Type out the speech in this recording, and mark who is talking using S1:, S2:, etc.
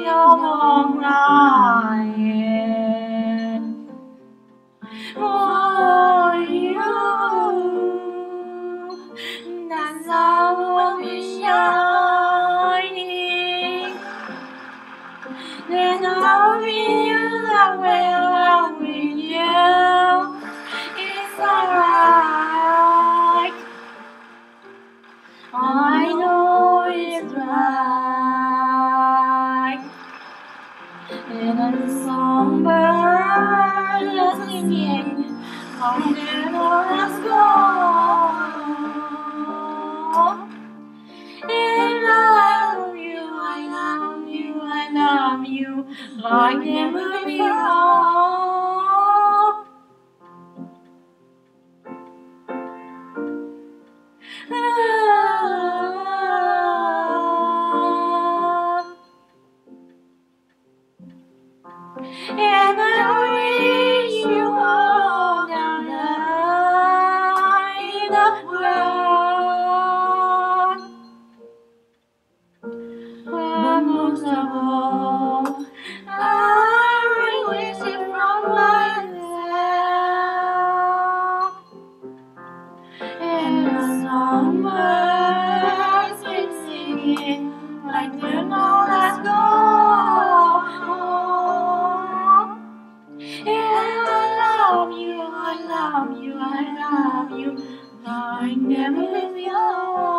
S1: long line for you. The sun will be shining, and I'll be the way with you. It's alright. I know it's right. And the songbird is singing, I'll never let go. And I love you, I love you, I love you, like never before. And I wish you all down in the world. But most of all, I wish it from myself. And the songbirds keep singing like they're no last go. And I love you, I love you, I love you, like never before.